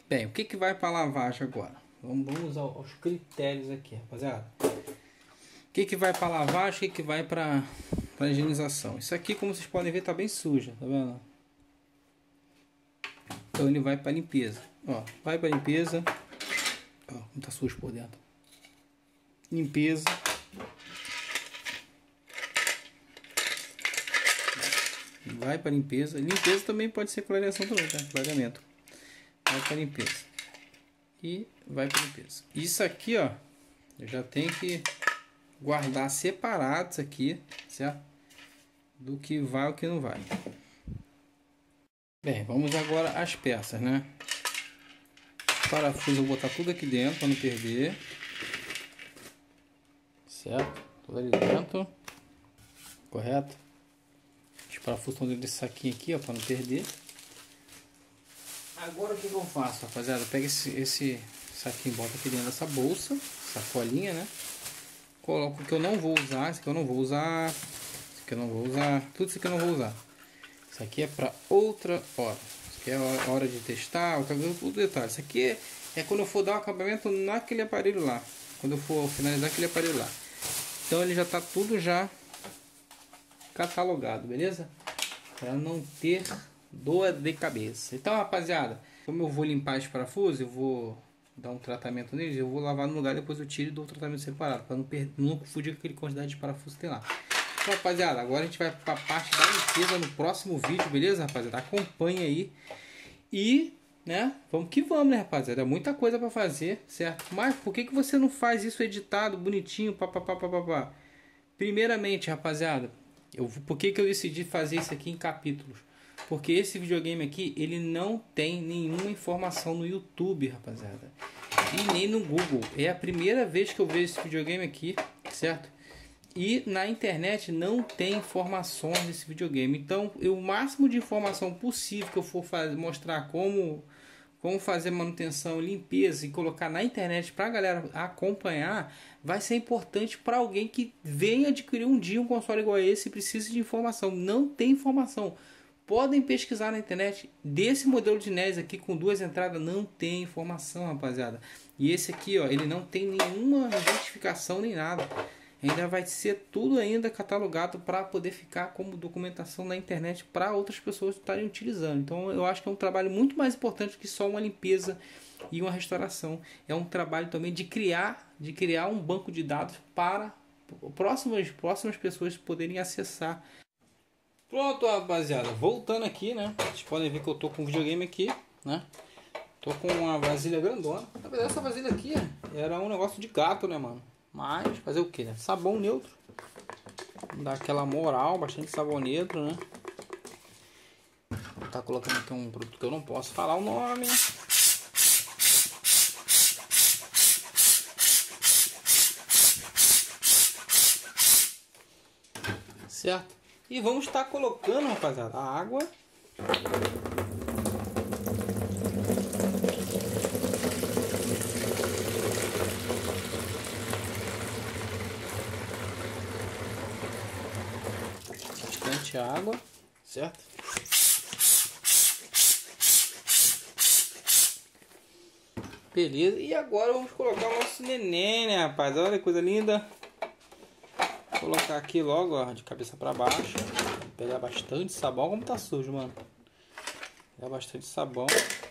Bem, o que que vai para lavagem agora? Vamos aos critérios aqui, rapaziada. O que que vai para lavagem, o que que vai para higienização? Isso aqui, como vocês podem ver, tá bem suja, tá vendo? Então ele vai para limpeza. Ó, vai para limpeza. Ó, como tá sujo por dentro. Limpeza. Vai para limpeza. Limpeza também pode ser clareação também, tá? Clareamento. Vai para limpeza. E vai para limpeza. Isso aqui, ó, eu já tenho que guardar separado isso aqui, certo? Do que vai e o que não vai. Bem, vamos agora às peças, né? Parafuso, eu vou botar tudo aqui dentro para não perder. Certo? Tudo ali dentro. Correto? Os parafusos estão dentro desse saquinho aqui, ó, para não perder. Agora o que eu faço, rapaziada? Pega esse saquinho, bota aqui dentro dessa bolsa, sacolinha, né? Coloco o que eu não vou usar, esse aqui eu não vou usar, esse aqui eu não vou usar, tudo isso aqui eu não vou usar. Isso aqui é para outra hora. Isso aqui é a hora de testar, o detalhe. Isso aqui é quando eu for dar o acabamento naquele aparelho lá, quando eu for finalizar aquele aparelho lá. Então ele já está tudo já catalogado, beleza? Para não ter dor de cabeça. Então, rapaziada, como eu vou limpar esse parafuso, eu vou dar um tratamento neles, eu vou lavar no lugar, depois eu tiro e dou o tratamento separado, para não confundir com aquele quantidade de parafuso que tem lá. Então, rapaziada, agora a gente vai para a parte da limpeza no próximo vídeo, beleza, rapaziada? Acompanha aí e, né, vamos que vamos, né, rapaziada? É muita coisa para fazer, certo? Mas por que você não faz isso editado, bonitinho, papapá? Primeiramente, rapaziada, por que eu decidi fazer isso aqui em capítulos? Porque esse videogame aqui, ele não tem nenhuma informação no YouTube, rapaziada. E nem no Google. É a primeira vez que eu vejo esse videogame aqui, certo? E na internet não tem informações desse videogame. Então, o máximo de informação possível que eu for mostrar como fazer manutenção, limpeza e colocar na internet para a galera acompanhar, vai ser importante para alguém que venha adquirir um dia um console igual a esse e precisa de informação. Não tem informação. Podem pesquisar na internet. Desse modelo de NES aqui com duas entradas não tem informação, rapaziada. E esse aqui, ó, ele não tem nenhuma identificação nem nada. Ainda vai ser tudo ainda catalogado para poder ficar como documentação na internet para outras pessoas estarem utilizando. Então eu acho que é um trabalho muito mais importante que só uma limpeza e uma restauração. É um trabalho também de criar um banco de dados para próximas pessoas poderem acessar. Pronto, rapaziada, voltando aqui, né? Vocês podem ver que eu tô com um videogame aqui, né? Tô com uma vasilha grandona. Na verdade, essa vasilha aqui era um negócio de gato, né, mano? Mas fazer o que, né? Sabão neutro. Dá aquela moral, bastante sabão neutro, né? Vou tá colocando aqui um produto que eu não posso falar o nome. Certo? E vamos estar colocando, rapaziada, a água. Bastante água, certo? Beleza, e agora vamos colocar o nosso neném, né, rapaz? Olha que coisa linda. Vou colocar aqui logo, ó, de cabeça para baixo. Vou pegar bastante sabão, como tá sujo, mano. Pegar bastante sabão,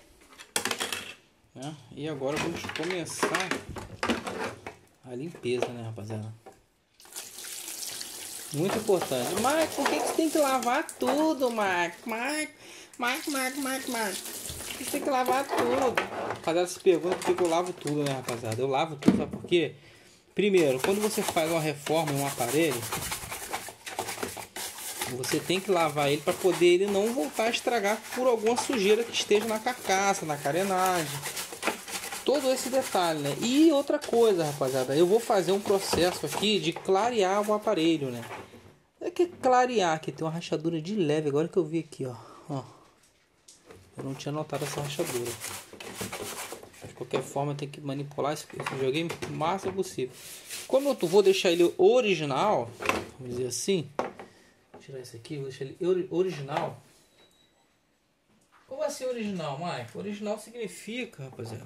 né? E agora vamos começar a limpeza, né, rapaziada? Muito importante. Marco, por que você tem que lavar tudo, Marco? Marco. Você tem que lavar tudo. Rapaziada, se pergunta por que eu lavo tudo, né, rapaziada? Eu lavo tudo, sabe por quê? Primeiro, quando você faz uma reforma em um aparelho, você tem que lavar ele para poder ele não voltar a estragar por alguma sujeira que esteja na carcaça, na carenagem. Todo esse detalhe, né? E outra coisa, rapaziada, eu vou fazer um processo aqui de clarear o aparelho, né? É que clarear aqui tem uma rachadura de leve, agora que eu vi aqui, ó. Eu não tinha notado essa rachadura. De qualquer forma, tem que manipular esse videogame o máximo possível. Como eu vou deixar ele original, vamos dizer assim, vou tirar esse aqui, vou deixar ele original. Como assim original, Mike? Original significa, rapaziada,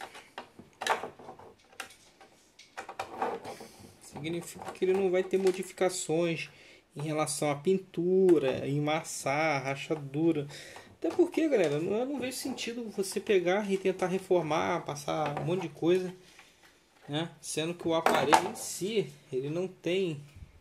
significa que ele não vai ter modificações em relação à pintura, emassar, rachadura. Até porque, galera, eu não vejo sentido você pegar e tentar reformar, passar um monte de coisa, né? Sendo que o aparelho em si, ele não tem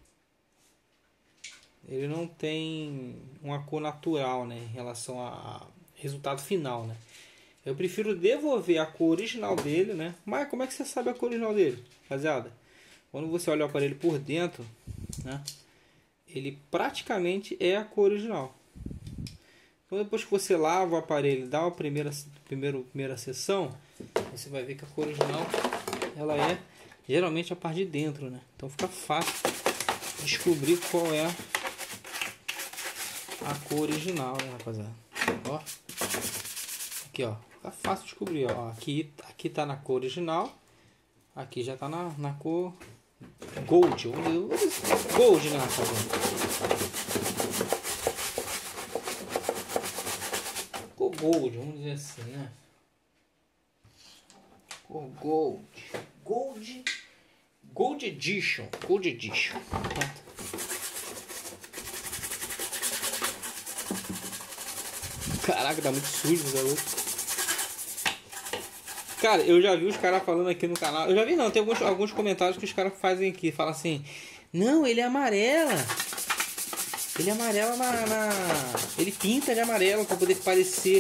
uma cor natural, né, em relação ao resultado final, né? Eu prefiro devolver a cor original dele, né? Mas como é que você sabe a cor original dele, rapaziada? Quando você olha o aparelho por dentro, né, ele praticamente é a cor original. Então depois que você lava o aparelho e dá a primeira sessão, você vai ver que a cor original ela é geralmente a parte de dentro, né? Então fica fácil descobrir qual é a cor original, né, rapaziada? Ó, aqui, ó, fica fácil descobrir, ó. Aqui tá na cor original, aqui já tá na cor Gold, Gold, né, rapaziada? Cor Gold, vamos dizer assim, né? Cor Gold Edition. Caraca, tá muito sujo, garoto. Cara, eu já vi os caras falando aqui no canal. Eu já vi não, tem alguns comentários que os caras fazem aqui. Falam assim, não, ele é amarela. Ele é amarela ele pinta de amarelo pra poder parecer.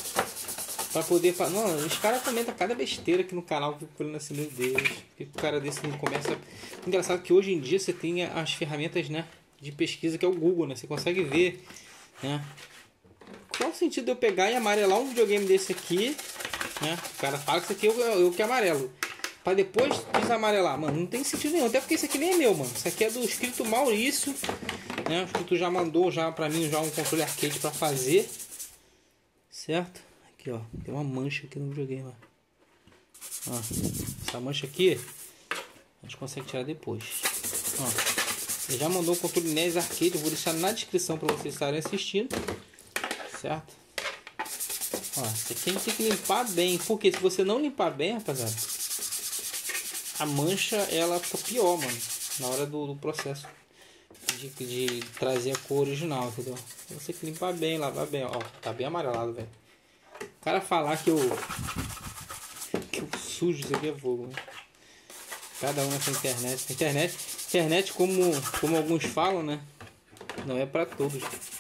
Não, os caras comentam cada besteira aqui no canal. Eu fico falando assim, meu Deus. Que o cara desse não começa. Engraçado que hoje em dia você tem as ferramentas, né, de pesquisa, que é o Google, né? Você consegue ver, né? Qual o sentido de eu pegar e amarelar um videogame desse aqui, né? O cara fala que isso aqui eu que amarelo, pra depois desamarelar. Mano, não tem sentido nenhum. Até porque isso aqui nem é meu, mano. Isso aqui é do inscrito Maurício, né? O inscrito já mandou pra mim um controle arcade pra fazer. Certo? Aqui, ó. Tem uma mancha aqui no videogame, ó. Essa mancha aqui a gente consegue tirar depois. Ó. Ele já mandou o controle NES Arcade. Eu vou deixar na descrição pra vocês estarem assistindo. Certo? Ó, você tem que limpar bem, porque se você não limpar bem, rapaziada, a mancha ela fica pior, mano, na hora do processo de trazer a cor original, entendeu? Você tem que limpar bem, lavar bem, ó, tá bem amarelado, velho. O cara falar que eu sujo isso aqui é fogo, né? Cada um nessa internet como alguns falam, né, não é pra todos.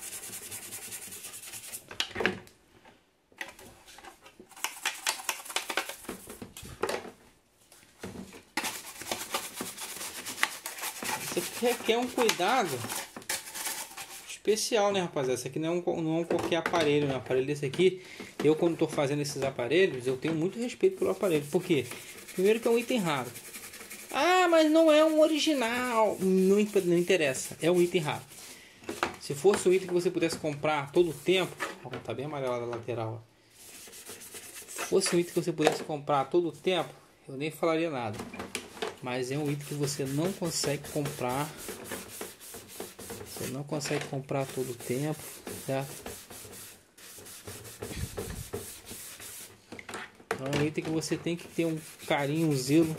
Você requer um cuidado especial, né, rapaziada? Esse aqui não é qualquer aparelho, né? Um aparelho desse aqui, eu quando estou fazendo esses aparelhos, eu tenho muito respeito pelo aparelho. Por quê? Primeiro que é um item raro. Ah, mas não é um original. Não interessa, é um item raro. Se fosse um item que você pudesse comprar todo o tempo, ó, tá bem amarelado a lateral, ó. Se fosse um item que você pudesse comprar todo o tempo, eu nem falaria nada. Mas é um item que você não consegue comprar. Você não consegue comprar todo o tempo, certo? Então é um item que você tem que ter um carinho, um zelo.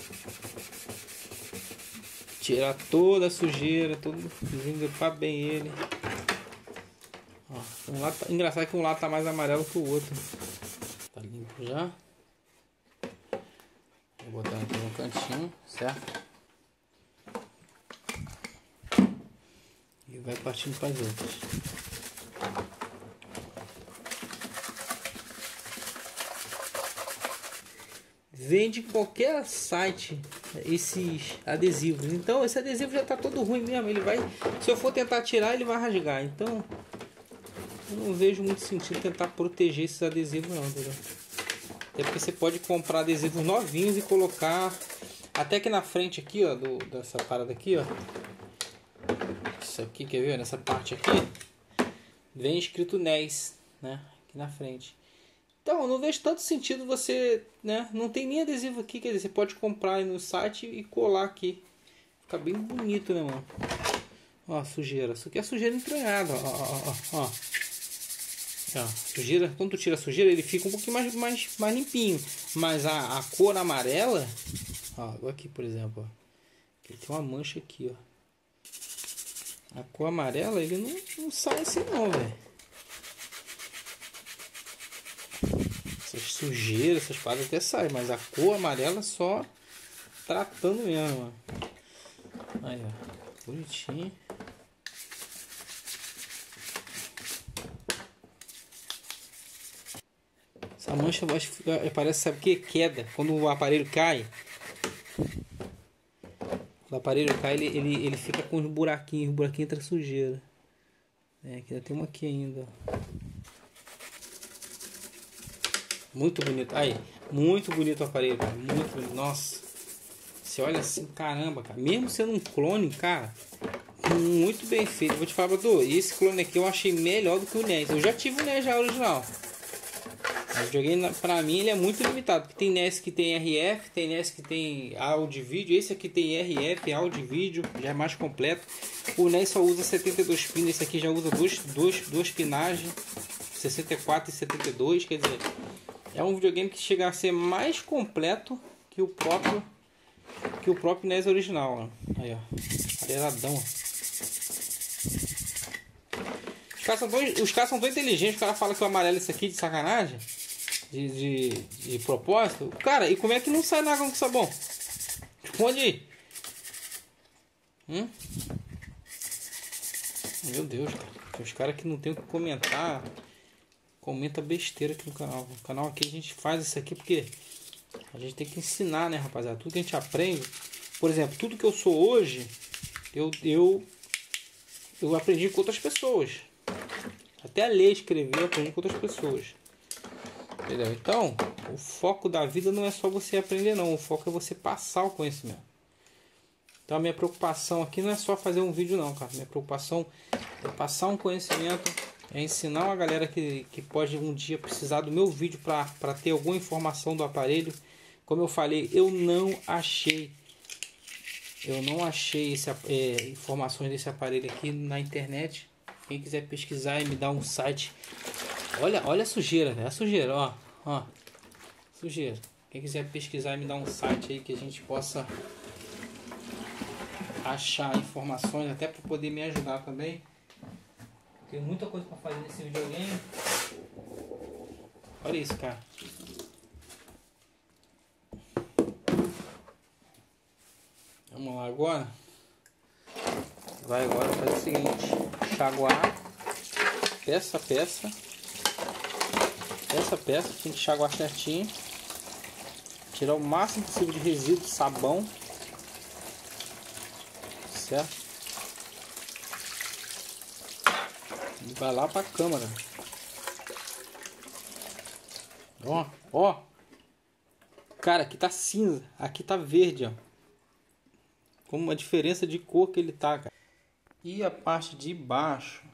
Tirar toda a sujeira, limpar bem ele. Ó, engraçado que um lado tá mais amarelo que o outro. Tá limpo já. Vou botar aqui no cantinho, certo? E vai partindo para as outras. Vende em qualquer site esses adesivos. Então esse adesivo já tá todo ruim mesmo. Ele vai, se eu for tentar tirar, ele vai rasgar. Então eu não vejo muito sentido tentar proteger esses adesivos não, entendeu? Até porque você pode comprar adesivos novinhos e colocar até aqui na frente aqui, ó, dessa parada aqui, ó. Isso aqui, quer ver? Nessa parte aqui vem escrito NES, né? Aqui na frente. Então, eu não vejo tanto sentido você, né? Não tem nem adesivo aqui, quer dizer, você pode comprar aí no site e colar aqui. Fica bem bonito, né, mano? Ó, sujeira. Isso aqui é sujeira entranhada, ó. Ó, sujeira, quando tu tira a sujeira, ele fica um pouquinho mais limpinho. Mas a cor amarela, ó, aqui por exemplo, ó, aqui tem uma mancha aqui, ó. A cor amarela, ele não sai assim não, velho. Essas sujeiras, essas paradas até saem, mas a cor amarela só tratando mesmo, ó. Aí, ó, bonitinho. Essa mancha parece, sabe o que? Queda. Quando o aparelho cai, ele fica com os buraquinhos. O buraquinho entra sujeira. Aqui tem uma aqui ainda. Muito bonito. Aí, muito bonito o aparelho, cara. Muito bonito. Nossa. Você olha assim, caramba, cara. Mesmo sendo um clone, cara, muito bem feito. Vou te falar, Badu, esse clone aqui eu achei melhor do que o NES. Eu já tive o NES já original. Mas joguei, pra mim ele é muito limitado. Porque tem NES que tem RF, tem NES que tem áudio e vídeo. Esse aqui tem RF, áudio e vídeo, já é mais completo. O NES só usa 72 pinos, esse aqui já usa duas pinagens, 64 e 72. Quer dizer, é um videogame que chega a ser mais completo que o próprio NES original. Ó. Aí, ó, areadão. Os caras são tão inteligentes. O cara fala que o amarelo é isso aqui de sacanagem, de propósito. Cara, e como é que não sai na água com sabão? Responde aí. Meu Deus, cara. Os caras que não tem o que comentar, comenta besteira aqui no canal. No canal aqui a gente faz isso aqui porque a gente tem que ensinar, né, rapaziada? Tudo que a gente aprende. Por exemplo, tudo que eu sou hoje, eu aprendi com outras pessoas. Até a ler e escrever eu aprendi com outras pessoas. Entendeu? Então, o foco da vida não é só você aprender, não. O foco é você passar o conhecimento. Então, a minha preocupação aqui não é só fazer um vídeo, não, cara. Minha preocupação é passar um conhecimento, é ensinar uma galera que pode um dia precisar do meu vídeo para ter alguma informação do aparelho. Como eu falei, eu não achei informações desse aparelho aqui na internet. Quem quiser pesquisar e me dar um site. Olha a sujeira, né? A sujeira, ó. Sujeira. Quem quiser pesquisar e me dar um site aí que a gente possa achar informações, até para poder me ajudar também. Tem muita coisa para fazer nesse videogame. Olha isso, cara. Vamos lá agora. Vai agora fazer o seguinte: enxaguar peça a peça. Essa peça tem que enxaguar certinho. Tirar o máximo possível de resíduo de sabão. Certo? E vai lá para a câmara. Ó. Cara, aqui tá cinza. Aqui tá verde, ó. Como uma diferença de cor que ele tá, cara. E a parte de baixo.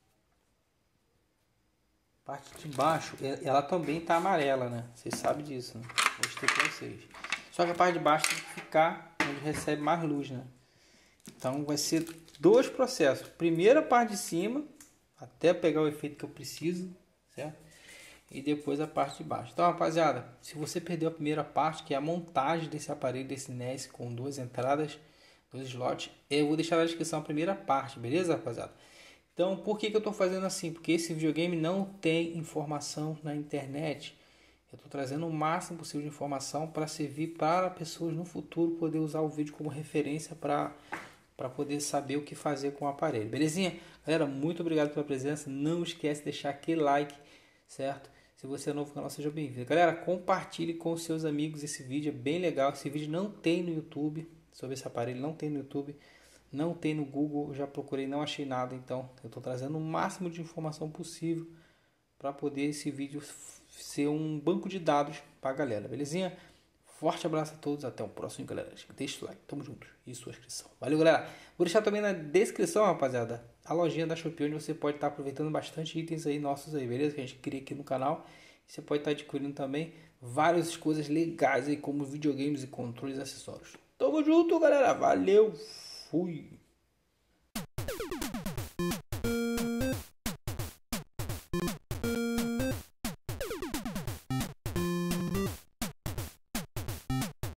Ela também tá amarela, né? Vocês sabem disso, né? Mostrei pra vocês. Só que a parte de baixo tem que ficar onde recebe mais luz, né? Então vai ser dois processos. Primeiro a parte de cima, até pegar o efeito que eu preciso, certo? E depois a parte de baixo. Então, rapaziada, se você perdeu a primeira parte, que é a montagem desse aparelho, desse NES com duas entradas, dois slots, eu vou deixar na descrição a primeira parte, beleza, rapaziada? Então, por que eu estou fazendo assim? Porque esse videogame não tem informação na internet. Eu estou trazendo o máximo possível de informação para servir para pessoas no futuro poder usar o vídeo como referência para poder saber o que fazer com o aparelho. Belezinha? Galera, muito obrigado pela presença. Não esquece de deixar aquele like, certo? Se você é novo no canal, seja bem-vindo. Galera, compartilhe com os seus amigos esse vídeo. É bem legal. Esse vídeo não tem no YouTube. Sobre esse aparelho, não tem no YouTube. Não tem no Google, eu já procurei, não achei nada. Então eu estou trazendo o máximo de informação possível para poder esse vídeo ser um banco de dados para a galera, belezinha? Forte abraço a todos, até o próximo, galera. Deixa o like, tamo junto e sua inscrição. Valeu, galera. Vou deixar também na descrição, rapaziada, a lojinha da Shopee, onde você pode estar aproveitando bastante itens aí nossos aí, beleza? Que a gente cria aqui no canal. Você pode estar adquirindo também várias coisas legais aí, como videogames e controles e acessórios. Tamo junto, galera. Valeu. Fui.